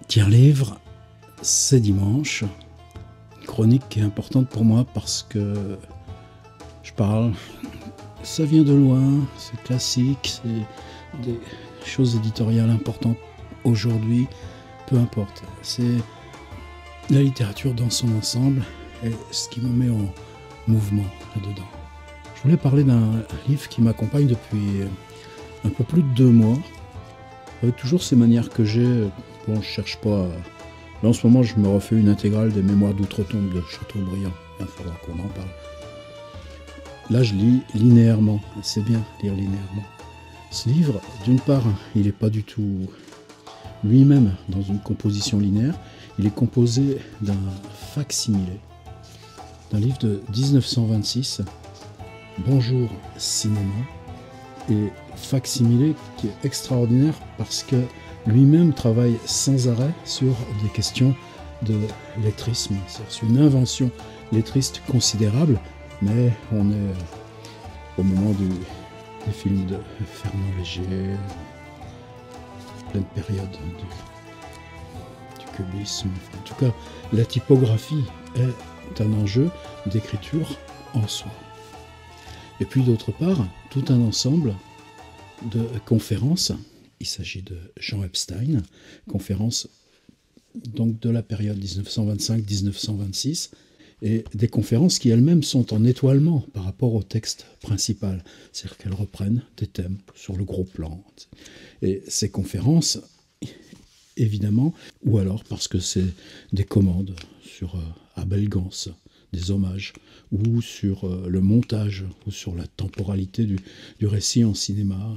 Tiens, livre, c'est dimanche. Une chronique qui est importante pour moi parce que je parle, ça vient de loin, c'est classique, c'est des choses éditoriales importantes aujourd'hui, peu importe. C'est la littérature dans son ensemble et ce qui me met en mouvement là-dedans. Je voulais parler d'un livre qui m'accompagne depuis un peu plus de 2 mois, avec toujours ces manières que j'ai. Bon, je cherche pas. Là, en ce moment, je me refais une intégrale des Mémoires d'Outre-Tombe de Chateaubriand. Il faudra qu'on en parle. Là, je lis linéairement. C'est bien, lire linéairement. Ce livre, d'une part, il n'est pas du tout lui-même dans une composition linéaire. Il est composé d'un facsimilé, d'un livre de 1926, Bonjour Cinéma, et facsimilé qui est extraordinaire parce que lui-même travaille sans arrêt sur des questions de lettrisme. C'est une invention lettriste considérable, mais on est au moment des films de Fernand Léger, pleine période du cubisme. En tout cas, la typographie est un enjeu d'écriture en soi. Et puis d'autre part, tout un ensemble de conférences. Il s'agit de Jean Epstein, conférences donc de la période 1925-1926, et des conférences qui elles-mêmes sont en étoilement par rapport au texte principal, c'est-à-dire qu'elles reprennent des thèmes sur le gros plan. Et ces conférences, évidemment, ou alors parce que c'est des commandes sur Abel Gans, des hommages, ou sur le montage, ou sur la temporalité du récit en cinéma.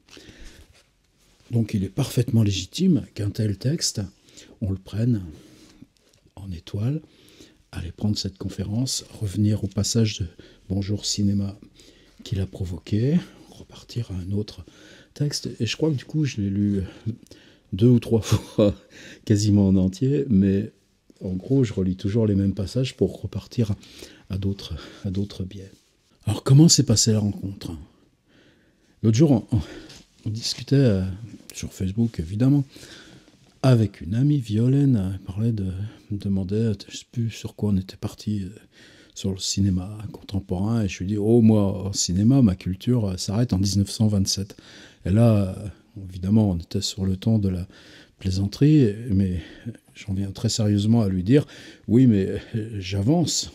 Donc il est parfaitement légitime qu'un tel texte, on le prenne en étoile, aller prendre cette conférence, revenir au passage de Bonjour Cinéma qu'il a provoqué, repartir à un autre texte. Et je crois que du coup, je l'ai lu 2 ou 3 fois, quasiment en entier, mais en gros, je relis toujours les mêmes passages pour repartir à d'autres biais. Alors, comment s'est passée la rencontre ? L'autre jour, on discutait sur Facebook, évidemment, avec une amie, Violaine. Elle parlait me demandait, je ne sais plus sur quoi on était parti, sur le cinéma contemporain. Et je lui dis, moi, au cinéma, ma culture s'arrête en 1927. Et là, évidemment, on était sur le ton de la plaisanterie, mais j'en viens très sérieusement à lui dire, oui, mais j'avance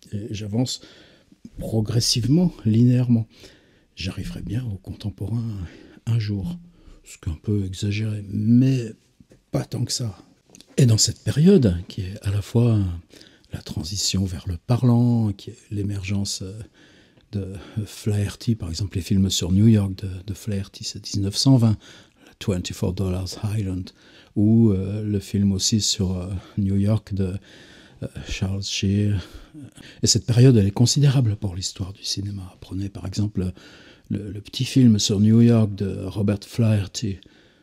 progressivement, linéairement. J'arriverai bien au contemporain un jour, ce qui est un peu exagéré, mais pas tant que ça. Et dans cette période, qui est à la fois la transition vers le parlant, qui est l'émergence de Flaherty, par exemple les films sur New York de Flaherty, c'est 1920, $24 Island, ou le film aussi sur New York de Charles Shear. Et cette période, elle est considérable pour l'histoire du cinéma. Prenez par exemple le petit film sur New York de Robert Flaherty,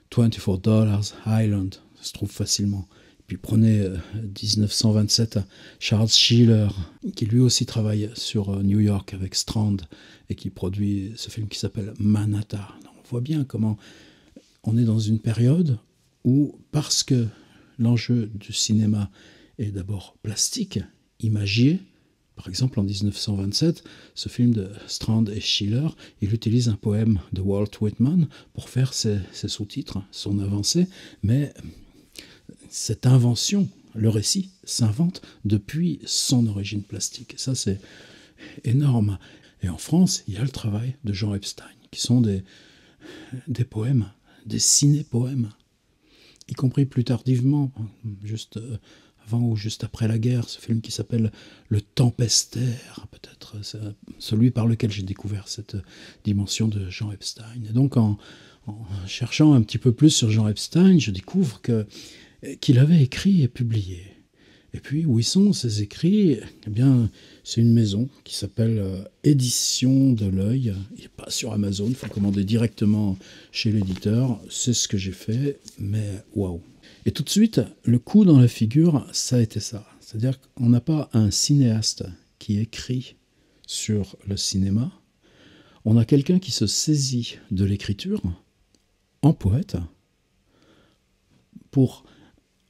$24 Island, ça se trouve facilement. Puis prenez 1927, Charles Shear, qui lui aussi travaille sur New York avec Strand, et qui produit ce film qui s'appelle Manhattan. On voit bien comment on est dans une période où, parce que l'enjeu du cinéma est d'abord plastique, imagier. Par exemple, en 1927, ce film de Strand et Schiller, il utilise un poème de Walt Whitman pour faire ses sous-titres, son avancée, mais cette invention, le récit, s'invente depuis son origine plastique. Et ça, c'est énorme. Et en France, il y a le travail de Jean Epstein, qui sont des poèmes, des ciné-poèmes, y compris plus tardivement, juste avant ou juste après la guerre, ce film qui s'appelle Le Tempestaire, peut-être celui par lequel j'ai découvert cette dimension de Jean Epstein. Et donc en cherchant un petit peu plus sur Jean Epstein, je découvre qu'il avait écrit et publié. Et puis, où ils sont ces écrits ? Eh bien, c'est une maison qui s'appelle Édition de l'Œil. Il n'est pas sur Amazon, il faut commander directement chez l'éditeur. C'est ce que j'ai fait, mais waouh ! Et tout de suite, le coup dans la figure, ça a été ça. C'est-à-dire qu'on n'a pas un cinéaste qui écrit sur le cinéma. On a quelqu'un qui se saisit de l'écriture en poète pour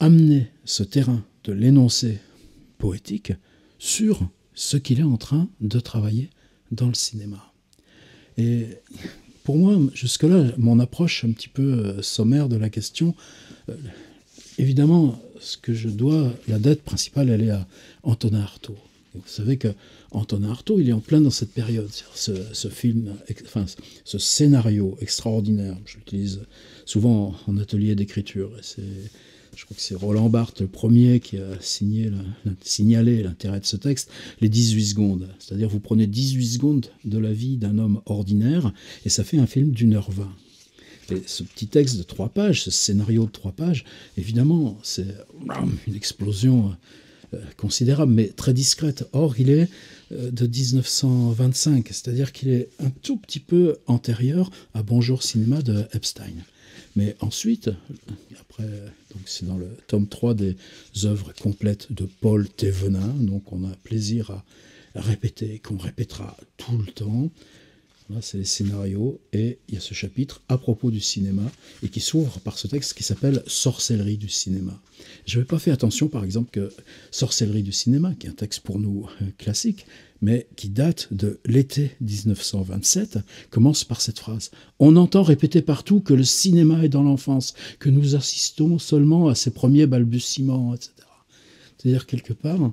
amener ce terrain de l'énoncé poétique sur ce qu'il est en train de travailler dans le cinéma. Et pour moi, jusque-là, mon approche un petit peu sommaire de la question, évidemment, ce que je dois, la dette principale, elle est à Antonin Artaud. Et vous savez que Antonin Artaud, il est en plein dans cette période. Ce film, enfin, ce scénario extraordinaire, je l'utilise souvent en atelier d'écriture. Je crois que c'est Roland Barthes, le premier, qui a signalé l'intérêt de ce texte, les 18 secondes. C'est-à-dire, vous prenez 18 secondes de la vie d'un homme ordinaire, et ça fait un film d'1h20. Et ce petit texte de 3 pages, ce scénario de 3 pages, évidemment, c'est une explosion considérable, mais très discrète. Or, il est de 1925, c'est-à-dire qu'il est un tout petit peu antérieur à Bonjour Cinéma de Epstein. Mais ensuite, après, donc c'est dans le tome 3 des œuvres complètes de Paul Thévenin, donc on a plaisir à répéter, qu'on répétera tout le temps. Là, c'est les scénarios, et il y a ce chapitre à propos du cinéma, et qui s'ouvre par ce texte qui s'appelle « Sorcellerie du cinéma ». Je n'avais pas fait attention, par exemple, que « Sorcellerie du cinéma », qui est un texte pour nous classique, mais qui date de l'été 1927, commence par cette phrase. « On entend répéter partout que le cinéma est dans l'enfance, que nous assistons seulement à ses premiers balbutiements, etc. » C'est-à-dire, quelque part,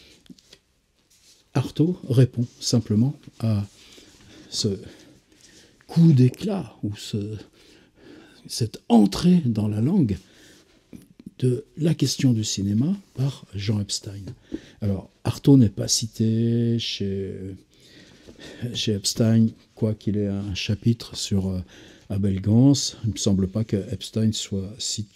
Artaud répond simplement à ce coup d'éclat ou cette entrée dans la langue de la question du cinéma par Jean Epstein. Alors, Artaud n'est pas cité chez Epstein, quoiqu'il ait un chapitre sur Abel Gans. Il ne me semble pas que Epstein soit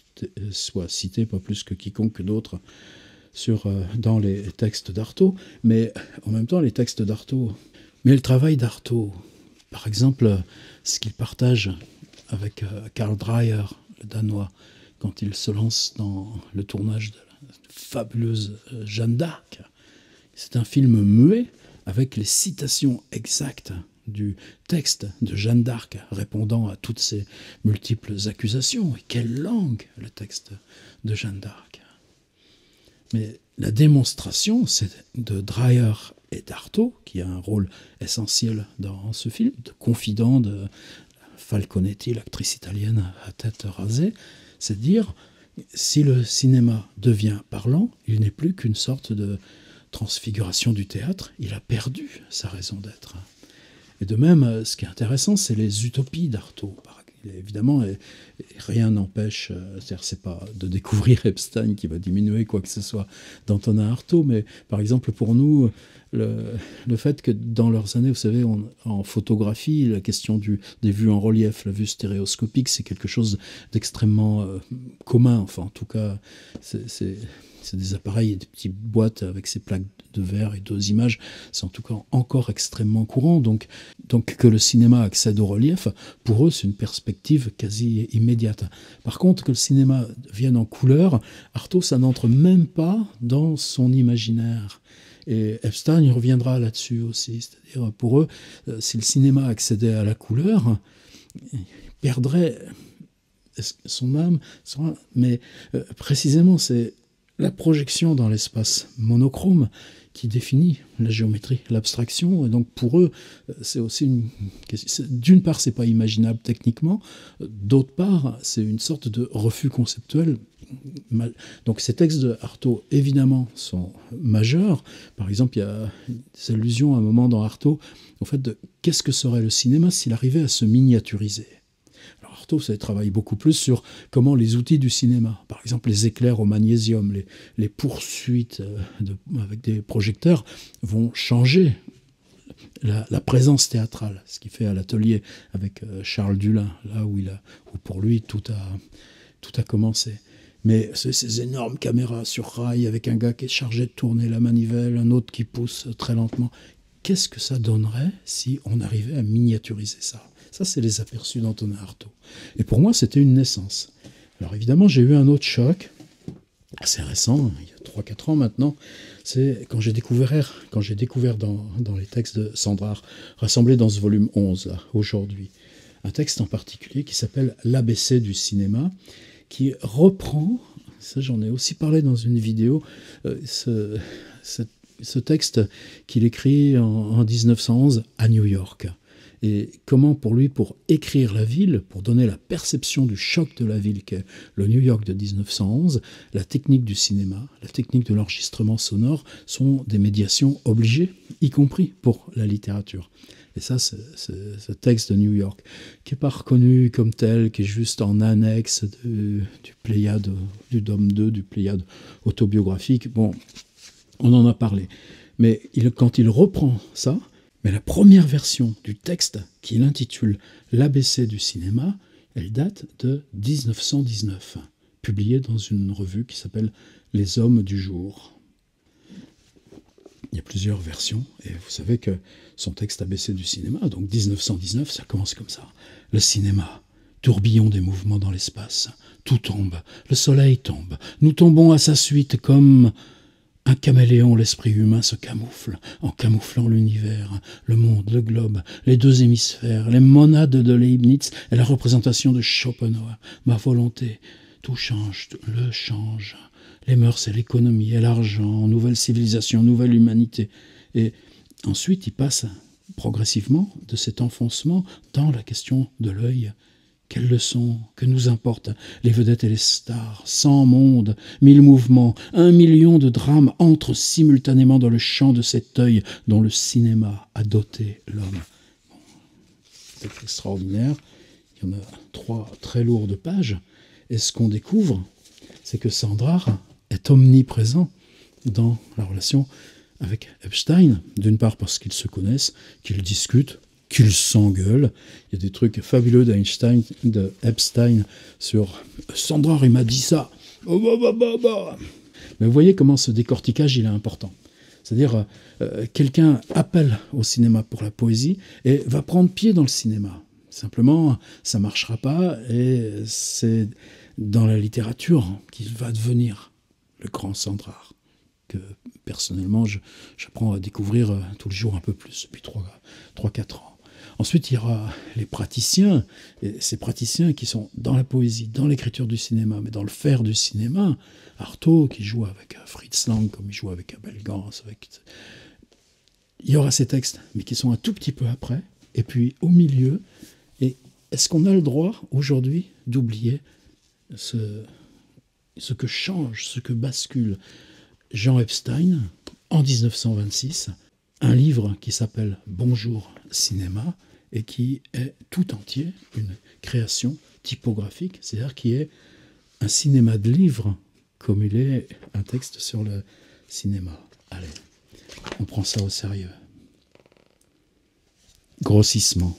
cité, pas plus que quiconque d'autre, dans les textes d'Artaud. Mais en même temps, les textes d'Artaud... Mais le travail d'Artaud, par exemple, ce qu'il partage avec Karl Dreyer, le Danois, quand il se lance dans le tournage de la fabuleuse Jeanne d'Arc, c'est un film muet avec les citations exactes du texte de Jeanne d'Arc répondant à toutes ces multiples accusations. Et quelle langue, le texte de Jeanne d'Arc. Mais la démonstration, c'est de Dreyer et d'Artaud, qui a un rôle essentiel dans ce film, de confident de Falconetti, l'actrice italienne à tête rasée, c'est dire, si le cinéma devient parlant, il n'est plus qu'une sorte de transfiguration du théâtre, il a perdu sa raison d'être. Et de même, ce qui est intéressant, c'est les utopies d'Artaud. Évidemment, rien n'empêche, c'est pas de découvrir Epstein qui va diminuer quoi que ce soit d'Antonin Artaud, mais par exemple pour nous, le fait que dans leurs années, vous savez, en photographie, la question des vues en relief, la vue stéréoscopique, c'est quelque chose d'extrêmement commun. Enfin, en tout cas, c'est des appareils et des petites boîtes avec ces plaques de verre et 2 images. C'est en tout cas encore extrêmement courant. Donc que le cinéma accède au relief, pour eux, c'est une perspective quasi immédiate. Par contre, que le cinéma vienne en couleur, Artaud, ça n'entre même pas dans son imaginaire. Et Epstein, il reviendra là-dessus aussi. C'est-à-dire, pour eux, si le cinéma accédait à la couleur, il perdrait son âme. Mais précisément, c'est la projection dans l'espace monochrome qui définit la géométrie, l'abstraction. Et donc pour eux, c'est aussi d'une part, c'est pas imaginable techniquement, d'autre part, c'est une sorte de refus conceptuel. Donc ces textes de Artaud, évidemment, sont majeurs. Par exemple, il y a des allusions à un moment dans Artaud, au fait de qu'est-ce que serait le cinéma s'il arrivait à se miniaturiser. Alors Artaud, ça travaille beaucoup plus sur comment les outils du cinéma, par exemple les éclairs au magnésium, les poursuites avec des projecteurs, vont changer la présence théâtrale, ce qu'il fait à l'atelier avec Charles Dulin, là où pour lui tout a commencé. Mais ces énormes caméras sur rail avec un gars qui est chargé de tourner la manivelle, un autre qui pousse très lentement. Qu'est-ce que ça donnerait si on arrivait à miniaturiser ça ? Ça, c'est les aperçus d'Antonin Artaud. Et pour moi, c'était une naissance. Alors évidemment, j'ai eu un autre choc, assez récent, il y a 3-4 ans maintenant, c'est quand j'ai découvert dans les textes de Sandrard, rassemblés dans ce volume 11, là, aujourd'hui, un texte en particulier qui s'appelle « L'ABC du cinéma », qui reprend ça j'en ai aussi parlé dans une vidéo, ce texte qu'il écrit en 1911 à New York. Et comment pour lui, pour écrire la ville, pour donner la perception du choc de la ville qu'est le New York de 1911, la technique du cinéma, la technique de l'enregistrement sonore sont des médiations obligées, y compris pour la littérature. Et ça, ce texte de New York, qui n'est pas reconnu comme tel, qui est juste en annexe du Pléiade, du Dôme 2, du Pléiade autobiographique, bon, on en a parlé. Mais quand il reprend ça, mais la première version du texte qu'il intitule l'ABC du cinéma, elle date de 1919, publiée dans une revue qui s'appelle Les Hommes du jour. Il y a plusieurs versions, et vous savez que son texte ABC du cinéma, donc 1919, ça commence comme ça. Le cinéma, tourbillon des mouvements dans l'espace. Tout tombe, le soleil tombe, nous tombons à sa suite comme un caméléon. L'esprit humain se camoufle, en camouflant l'univers, le monde, le globe, les deux hémisphères, les monades de Leibniz et la représentation de Schopenhauer. Ma volonté, tout change, le change. Les mœurs et l'économie et l'argent, nouvelle civilisation, nouvelle humanité. Et ensuite, il passe progressivement de cet enfoncement dans la question de l'œil. Quelles leçons, que nous importent les vedettes et les stars, 100 mondes, 1000 mouvements, 1 million de drames entrent simultanément dans le champ de cet œil dont le cinéma a doté l'homme. C'est extraordinaire, il y en a 3 très lourdes pages, et ce qu'on découvre, c'est que Sandrard est omniprésent dans la relation avec Epstein, d'une part parce qu'ils se connaissent, qu'ils discutent, qu'ils s'engueulent. Il y a des trucs fabuleux d'Epstein sur « Sandrard, il m'a dit ça !» Mais vous voyez comment ce décortiquage il est important. C'est-à-dire, quelqu'un appelle au cinéma pour la poésie et va prendre pied dans le cinéma. Simplement, ça ne marchera pas et c'est dans la littérature qu'il va devenir le grand Sandrard, que personnellement j'apprends à découvrir tous les jours un peu plus depuis 3-4 ans. Ensuite, il y aura les praticiens, et ces praticiens qui sont dans la poésie, dans l'écriture du cinéma, mais dans le faire du cinéma. Artaud qui joue avec Fritz Lang, comme il joue avec Abel Gans. Il y aura ces textes, mais qui sont un tout petit peu après, et puis au milieu. Et est-ce qu'on a le droit aujourd'hui d'oublier ce que change, ce que bascule Jean Epstein en 1926, un livre qui s'appelle « Bonjour cinéma » et qui est tout entier une création typographique, c'est-à-dire qui est un cinéma de livres comme il est un texte sur le cinéma. Allez, on prend ça au sérieux. Grossissement.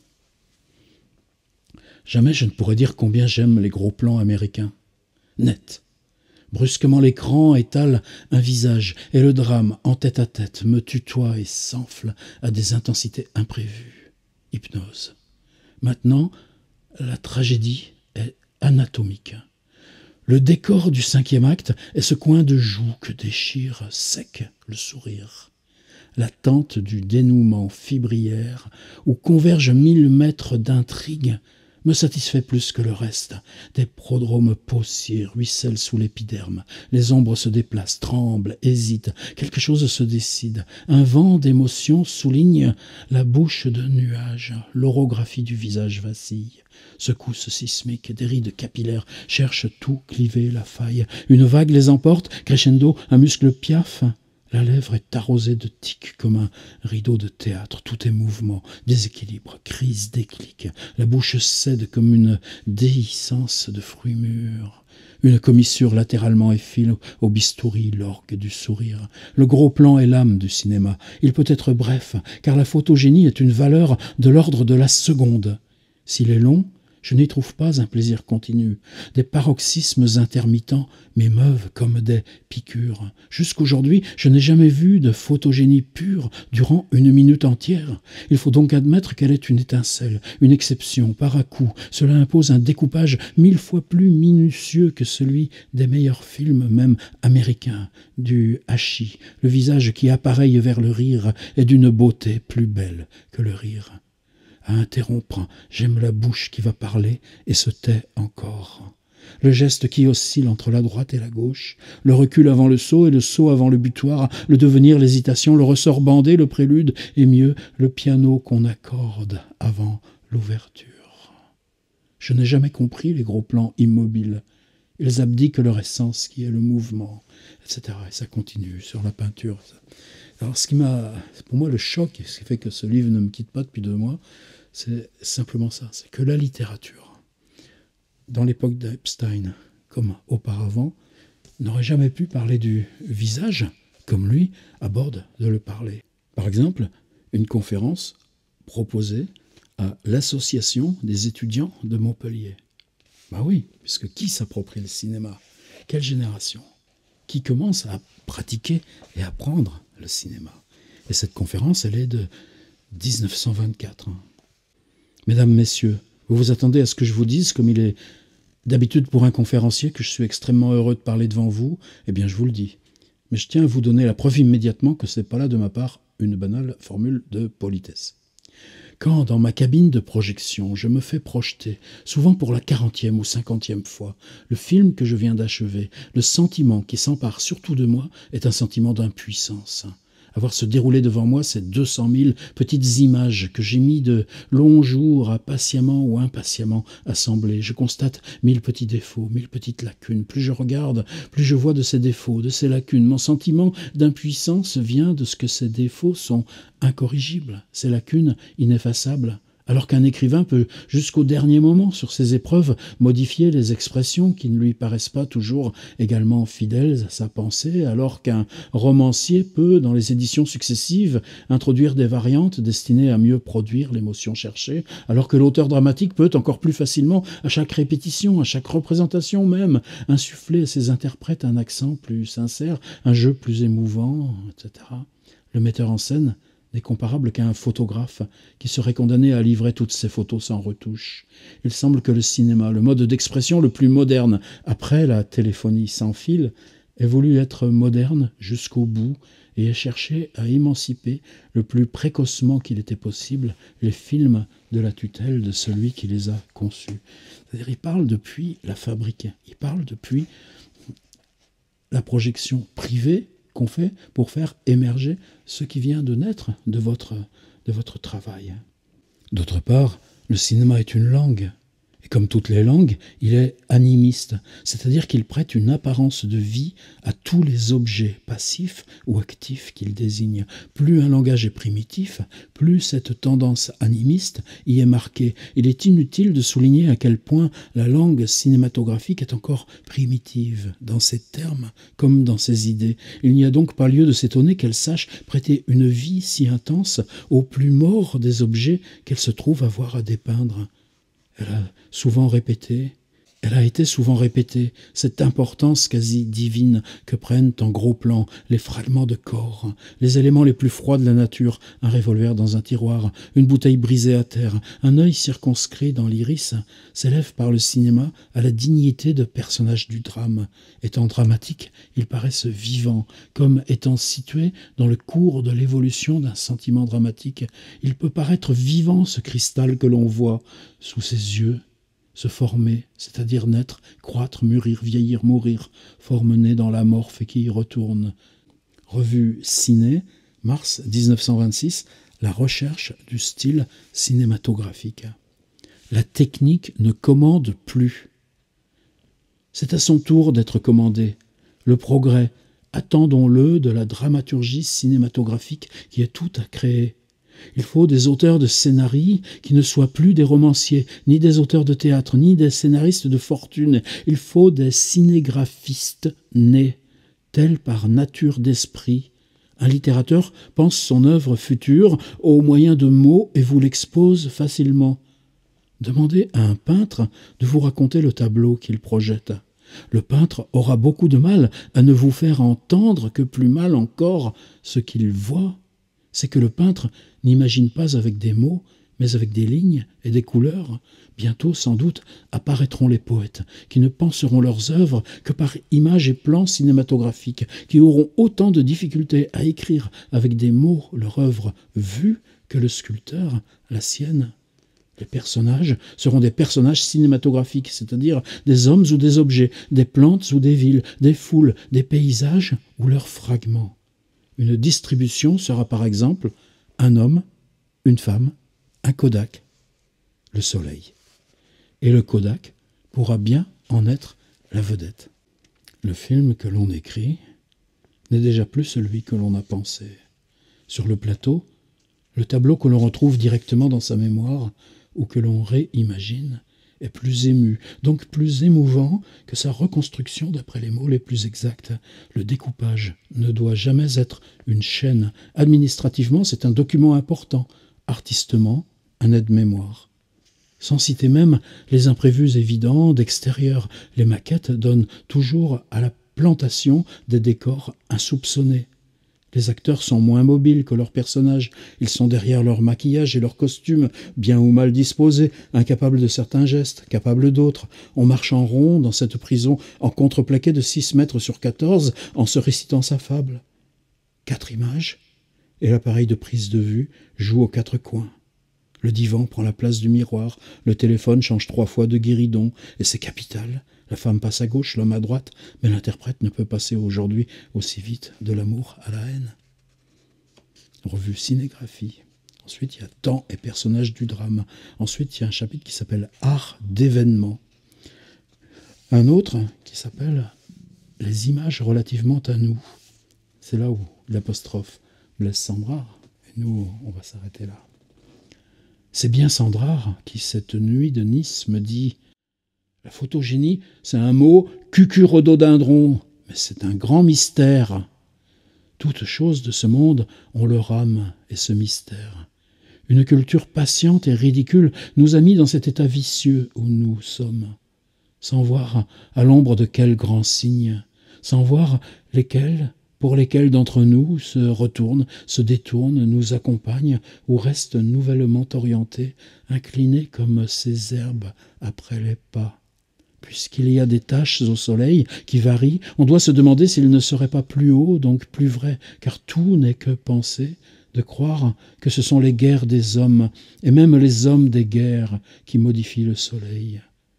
Jamais je ne pourrais dire combien j'aime les gros plans américains. Net. Brusquement l'écran étale un visage, et le drame, en tête à tête, me tutoie et s'enfle à des intensités imprévues. Hypnose. Maintenant, la tragédie est anatomique. Le décor du 5e acte est ce coin de joue que déchire sec le sourire. L'attente du dénouement fibrillaire, où convergent 1000 mètres d'intrigue, me satisfait plus que le reste. Des prodromes pauciers ruissellent sous l'épiderme. Les ombres se déplacent, tremblent, hésitent. Quelque chose se décide. Un vent d'émotion souligne la bouche de nuages. L'orographie du visage vacille. Secousse sismique, des rides capillaires cherchent tout cliver la faille. Une vague les emporte, crescendo, un muscle piaffe. La lèvre est arrosée de tics comme un rideau de théâtre. Tout est mouvement, déséquilibre, crise, déclic. La bouche cède comme une déhiscence de fruits mûrs. Une commissure latéralement effile au bistouri l'orgue du sourire. Le gros plan est l'âme du cinéma. Il peut être bref, car la photogénie est une valeur de l'ordre de la seconde. S'il est long, je n'y trouve pas un plaisir continu. Des paroxysmes intermittents m'émeuvent comme des piqûres. Jusqu'aujourd'hui, je n'ai jamais vu de photogénie pure durant 1 minute entière. Il faut donc admettre qu'elle est une étincelle, une exception, par à-coup. Cela impose un découpage 1000 fois plus minutieux que celui des meilleurs films, même américains, du hachis. Le visage qui appareille vers le rire est d'une beauté plus belle que le rire. À interrompre, j'aime la bouche qui va parler et se tait encore. Le geste qui oscille entre la droite et la gauche, le recul avant le saut et le saut avant le butoir, le devenir, l'hésitation, le ressort bandé, le prélude, et mieux, le piano qu'on accorde avant l'ouverture. Je n'ai jamais compris les gros plans immobiles. Ils abdiquent leur essence qui est le mouvement, etc. Et ça continue sur la peinture. Alors pour moi, le choc, et ce qui fait que ce livre ne me quitte pas depuis 2 mois, c'est simplement ça, c'est que la littérature, dans l'époque d'Epstein, comme auparavant, n'aurait jamais pu parler du visage, comme lui aborde de le parler. Par exemple, une conférence proposée à l'Association des étudiants de Montpellier. Ben oui, puisque qui s'approprie le cinéma? Quelle génération? Qui commence à pratiquer et apprendre le cinéma? Et cette conférence, elle est de 1924. Mesdames, messieurs, vous vous attendez à ce que je vous dise, comme il est d'habitude pour un conférencier, que je suis extrêmement heureux de parler devant vous? Eh bien, je vous le dis. Mais je tiens à vous donner la preuve immédiatement que ce n'est pas là de ma part une banale formule de politesse. Quand, dans ma cabine de projection, je me fais projeter, souvent pour la 40e ou 50e fois, le film que je viens d'achever, le sentiment qui s'empare surtout de moi est un sentiment d'impuissance. Avoir se dérouler devant moi ces 200 000 petites images que j'ai mis de longs jours à patiemment ou impatiemment assembler. Je constate 1000 petits défauts, 1000 petites lacunes. Plus je regarde, plus je vois de ces défauts, de ces lacunes. Mon sentiment d'impuissance vient de ce que ces défauts sont incorrigibles, ces lacunes ineffaçables. Alors qu'un écrivain peut, jusqu'au dernier moment, sur ses épreuves, modifier les expressions qui ne lui paraissent pas toujours également fidèles à sa pensée, alors qu'un romancier peut, dans les éditions successives, introduire des variantes destinées à mieux produire l'émotion cherchée, alors que l'auteur dramatique peut encore plus facilement, à chaque répétition, à chaque représentation même, insuffler à ses interprètes un accent plus sincère, un jeu plus émouvant, etc. Le metteur en scène n'est comparable qu'à un photographe qui serait condamné à livrer toutes ses photos sans retouche. Il semble que le cinéma, le mode d'expression le plus moderne après la téléphonie sans fil, ait voulu être moderne jusqu'au bout et ait cherché à émanciper le plus précocement qu'il était possible les films de la tutelle de celui qui les a conçus. C'est-à-dire, il parle depuis la fabrique, il parle depuis la projection privée qu'on fait pour faire émerger ce qui vient de naître de votre travail. D'autre part, le cinéma est une langue. Et comme toutes les langues, il est animiste, c'est-à-dire qu'il prête une apparence de vie à tous les objets passifs ou actifs qu'il désigne. Plus un langage est primitif, plus cette tendance animiste y est marquée. Il est inutile de souligner à quel point la langue cinématographique est encore primitive, dans ses termes comme dans ses idées. Il n'y a donc pas lieu de s'étonner qu'elle sache prêter une vie si intense aux plus morts des objets qu'elle se trouve avoir à dépeindre. Elle a été souvent répétée, cette importance quasi divine que prennent en gros plan les fragments de corps, les éléments les plus froids de la nature, un revolver dans un tiroir, une bouteille brisée à terre, un œil circonscrit dans l'iris, s'élèvent par le cinéma à la dignité de personnages du drame. Étant dramatiques, ils paraissent vivants, comme étant situés dans le cours de l'évolution d'un sentiment dramatique. Il peut paraître vivant ce cristal que l'on voit sous ses yeux, se former, c'est-à-dire naître, croître, mûrir, vieillir, mourir, forme née dans l'amorphe et qui y retourne. Revue Ciné, mars 1926, la recherche du style cinématographique. La technique ne commande plus. C'est à son tour d'être commandé. Le progrès, attendons-le de la dramaturgie cinématographique qui est tout à créer. Il faut des auteurs de scénarii qui ne soient plus des romanciers, ni des auteurs de théâtre, ni des scénaristes de fortune. Il faut des cinégraphistes nés, tels par nature d'esprit. Un littérateur pense son œuvre future au moyen de mots et vous l'expose facilement. Demandez à un peintre de vous raconter le tableau qu'il projette. Le peintre aura beaucoup de mal à ne vous faire entendre que plus mal encore ce qu'il voit. C'est que le peintre n'imagine pas avec des mots, mais avec des lignes et des couleurs. Bientôt, sans doute, apparaîtront les poètes, qui ne penseront leurs œuvres que par images et plans cinématographiques, qui auront autant de difficultés à écrire avec des mots leur œuvre vue que le sculpteur la sienne. Les personnages seront des personnages cinématographiques, c'est-à-dire des hommes ou des objets, des plantes ou des villes, des foules, des paysages ou leurs fragments. Une distribution sera par exemple un homme, une femme, un Kodak, le soleil. Et le Kodak pourra bien en être la vedette. Le film que l'on écrit n'est déjà plus celui que l'on a pensé. Sur le plateau, le tableau que l'on retrouve directement dans sa mémoire ou que l'on réimagine est plus ému, donc plus émouvant que sa reconstruction d'après les mots les plus exacts. Le découpage ne doit jamais être une chaîne. Administrativement, c'est un document important. Artistement, un aide-mémoire. Sans citer même les imprévus évidents d'extérieur, les maquettes donnent toujours à la plantation des décors insoupçonnés. Les acteurs sont moins mobiles que leurs personnages. Ils sont derrière leur maquillage et leurs costumes, bien ou mal disposés, incapables de certains gestes, capables d'autres. On marche en rond dans cette prison, en contreplaqué de 6 mètres sur 14, en se récitant sa fable. 4 images, et l'appareil de prise de vue joue aux 4 coins. Le divan prend la place du miroir, le téléphone change 3 fois de guéridon, et c'est capital. La femme passe à gauche, l'homme à droite, mais l'interprète ne peut passer aujourd'hui aussi vite de l'amour à la haine. Revue cinégraphie. Ensuite, il y a temps et personnages du drame. Ensuite, il y a un chapitre qui s'appelle Art d'événement. Un autre qui s'appelle Les images relativement à nous. C'est là où l'apostrophe blesse Sandrard. Et nous, on va s'arrêter là. C'est bien Sandrard qui, cette nuit de Nice, me dit « La photogénie, c'est un mot cucurododendron, mais c'est un grand mystère. Toutes choses de ce monde ont leur âme et ce mystère. Une culture patiente et ridicule nous a mis dans cet état vicieux où nous sommes, sans voir à l'ombre de quels grands signes, sans voir pour lesquels d'entre nous se retournent, se détournent, nous accompagnent ou restent nouvellement orientés, inclinés comme ces herbes après les pas. Puisqu'il y a des taches au soleil qui varient, on doit se demander s'il ne serait pas plus haut, donc plus vrai, car tout n'est que pensée, de croire que ce sont les guerres des hommes, et même les hommes des guerres, qui modifient le soleil.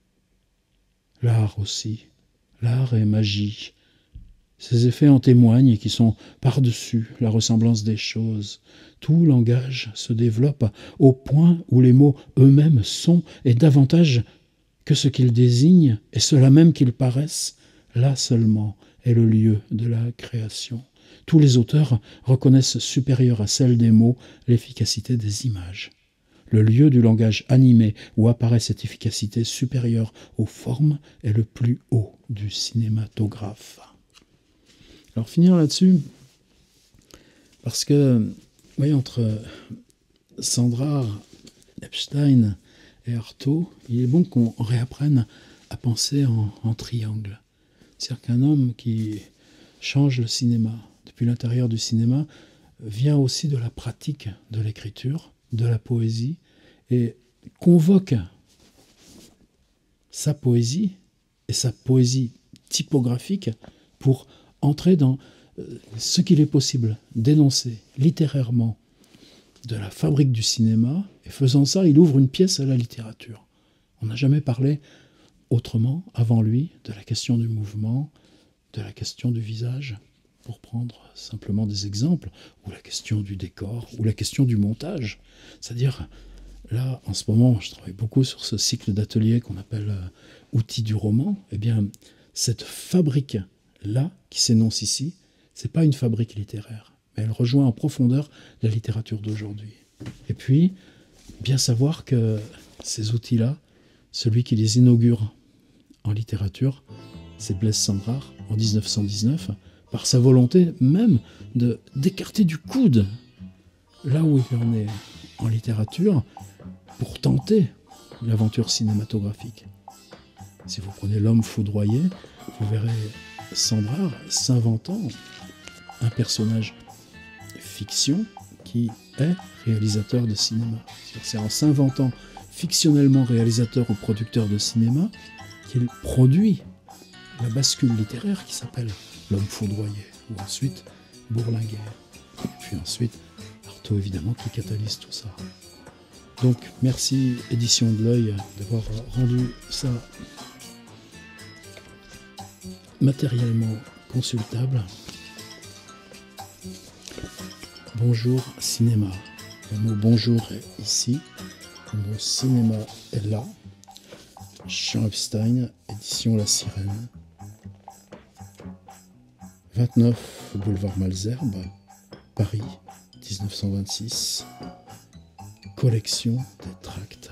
L'art aussi, l'art est magie. Ces effets en témoignent qui sont par-dessus la ressemblance des choses. Tout langage se développe au point où les mots eux-mêmes sont, et davantage que ce qu'ils désignent, et cela même qu'ils paraissent, là seulement est le lieu de la création. Tous les auteurs reconnaissent supérieure à celle des mots l'efficacité des images. Le lieu du langage animé où apparaît cette efficacité supérieure aux formes est le plus haut du cinématographe. Alors finir là-dessus, parce que, vous voyez, entre Sandrard, Epstein et Artaud, il est bon qu'on réapprenne à penser en triangle. C'est-à-dire qu'un homme qui change le cinéma, depuis l'intérieur du cinéma, vient aussi de la pratique de l'écriture, de la poésie, et convoque sa poésie et sa poésie typographique pour entrer dans ce qu'il est possible d'énoncer littérairement de la fabrique du cinéma, et faisant ça, il ouvre une pièce à la littérature. On n'a jamais parlé autrement, avant lui, de la question du mouvement, de la question du visage, pour prendre simplement des exemples, ou la question du décor, ou la question du montage. C'est-à-dire, là, en ce moment, je travaille beaucoup sur ce cycle d'ateliers qu'on appelle outils du roman. Eh bien, cette fabrique-là, qui s'énonce ici, c'est pas une fabrique littéraire, mais elle rejoint en profondeur la littérature d'aujourd'hui. Et puis, bien savoir que ces outils-là, celui qui les inaugure en littérature, c'est Blaise Sandrard, en 1919, par sa volonté même d'écarter du coude là où il en est en littérature pour tenter l'aventure cinématographique. Si vous prenez L'homme foudroyé, vous verrez Sandrard s'inventant un personnage fiction qui est réalisateur de cinéma. C'est en s'inventant fictionnellement réalisateur ou producteur de cinéma qu'il produit la bascule littéraire qui s'appelle L'homme foudroyé, ou ensuite Bourlinguer. Et puis ensuite, Artaud évidemment qui catalyse tout ça. Donc merci Édition de l'Œil d'avoir rendu ça matériellement consultable. Bonjour cinéma. Le mot bonjour est ici. Le mot cinéma est là. Jean Epstein, édition La Sirène. 29 boulevard Malesherbes, Paris, 1926. Collection des tracts.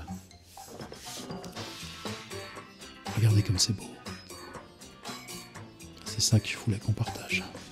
Regardez comme c'est beau. C'est ça qu'il voulait qu'on partage.